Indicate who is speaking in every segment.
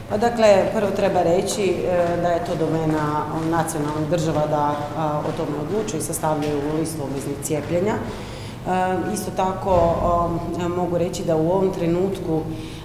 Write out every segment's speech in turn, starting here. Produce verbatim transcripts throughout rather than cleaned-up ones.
Speaker 1: Dakle, prvo treba reći da je to domena nacionalnih država da o tome odlučuju i sastavljaju listu obveznih cijepljenja. Isto tako mogu reći da u ovom trenutku,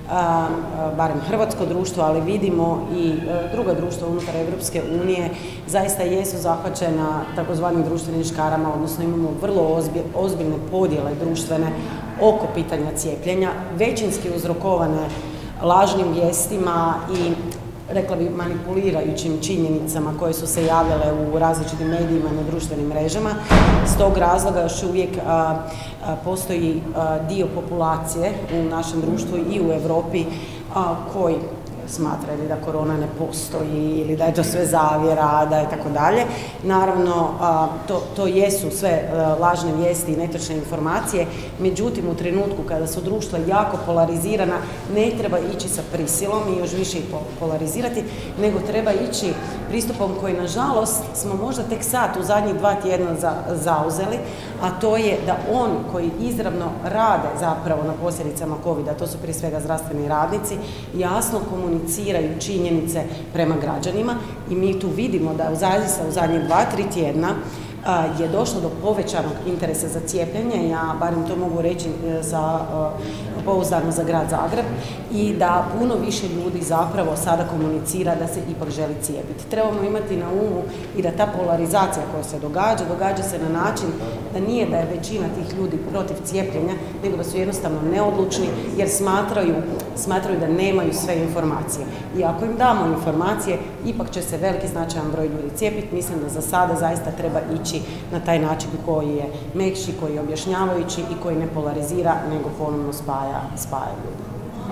Speaker 1: barem hrvatsko društvo, ali vidimo i druga društva unutar Evropske unije, zaista jesu zahvaćena takozvanim društvenim škarama, odnosno imamo vrlo ozbiljne podjele društvene oko pitanja cijepljenja, većinski uzrokovane lažnim vijestima i, rekla bi, manipulirajućim činjenicama koje su se javljale u različitim medijima i na društvenim mrežama. S tog razloga još uvijek a, a, postoji a, dio populacije u našem društvu i u Europi a, koji smatraju da korona ne postoji ili da je to sve zavjera, da je tako dalje. Naravno, to, to jesu sve lažne vijesti i netočne informacije, međutim u trenutku kada su društva jako polarizirana, ne treba ići sa prisilom i još više ih polarizirati, nego treba ići pristupom koji, nažalost, smo možda tek sad u zadnjih dva tjedna za, zauzeli, a to je da oni koji izravno rade zapravo na posljedicama kovida, to su prije svega zdravstveni radnici, jasno komuniciraju činjenice prema građanima i mi tu vidimo da zaista u zadnjih dva, tri tjedna je došlo do povećanog interesa za cijepljenje, ja barem to mogu reći za, pouzdano za grad Zagreb, i da puno više ljudi zapravo sada komunicira da se ipak želi cijepiti. Trebamo imati na umu i da ta polarizacija koja se događa, događa se na način da nije da je većina tih ljudi protiv cijepljenja, nego da su jednostavno neodlučni jer smatraju, smatraju da nemaju sve informacije. I ako im damo informacije, ipak će se veliki značajan broj ljudi cijepiti. Mislim da za sada zaista treba ići na taj način koji je mekši, koji je objašnjavajući i koji ne polarizira, nego ponovno spaja, spaja ljudi.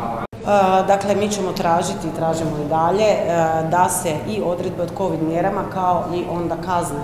Speaker 1: Dakle, mi ćemo tražiti i tražimo i dalje da se i odredbe od COVID mjerama kao i onda kazne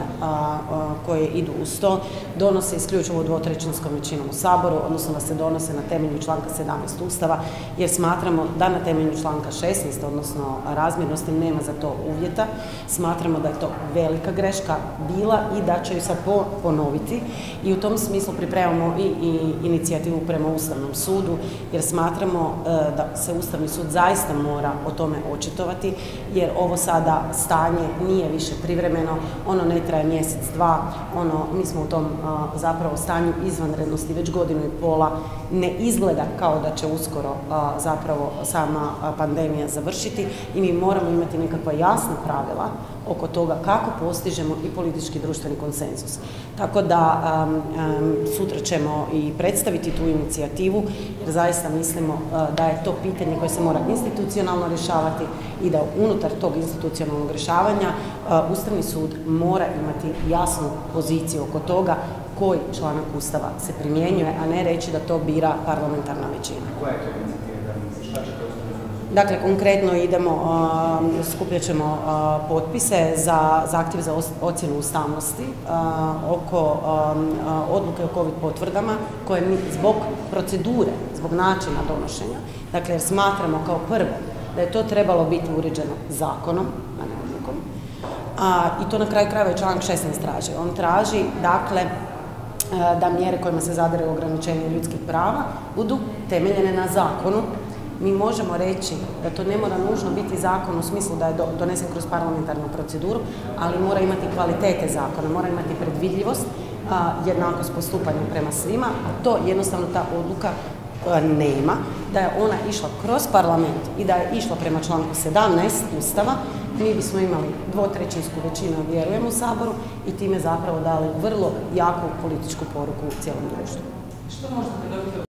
Speaker 1: koje idu uz to donose isključivo dvotrećinskom većinom u Saboru, odnosno da se donose na temelju članka sedamnaest Ustava, jer smatramo da na temelju članka šesnaest, odnosno razmjernosti, nema za to uvjeta. Smatramo da je to velika greška bila i da će ju sad ponoviti i u tom smislu pripremamo i, i inicijativu prema Ustavnom sudu, jer smatramo da se Ustavni sud zaista mora o tome očitovati, jer ovo sada stanje nije više privremeno, ono ne traje mjesec, dva, ono, mi smo u tom a, zapravo stanju izvanrednosti već godinu i pola, ne izgleda kao da će uskoro a, zapravo sama a, pandemija završiti i mi moramo imati nekakva jasna pravila oko toga kako postižemo i politički društveni konsenzus. Tako da um, um, sutra ćemo i predstaviti tu inicijativu, jer zaista mislimo uh, da je to pitanje koje se mora institucionalno rješavati i da unutar tog institucionalnog rješavanja uh, Ustavni sud mora imati jasnu poziciju oko toga koji članak Ustava se primjenjuje, a ne reći da to bira parlamentarna većina.
Speaker 2: Koja je to inicijativa? Šta će to?
Speaker 1: Dakle, konkretno idemo, uh, skupljat ćemo uh, potpise za zahtjev za ocjenu ustavnosti uh, oko um, uh, odluke o COVID potvrdama koje mi zbog procedure, zbog načina donošenja, dakle jer smatramo kao prvo da je to trebalo biti uređeno zakonom, a ne odlukom, uh, i to na kraju krajeva je članak šesnaest traži. On traži, dakle, uh, da mjere kojima se zadire ograničenje ljudskih prava budu temeljene na zakonu. Mi možemo reći da to ne mora nužno biti zakon u smislu da je donesen kroz parlamentarnu proceduru, ali mora imati kvalitete zakona, mora imati predvidljivost, jednakost postupanja prema svima. To jednostavno ta odluka nema, da je ona išla kroz parlament i da je išla prema članku sedamnaest Ustava, mi bismo imali dvotrećinsku većinu, vjerujem, u Saboru i time zapravo dali vrlo jaku političku poruku u cijelom društvu.
Speaker 3: Što možete dobiti od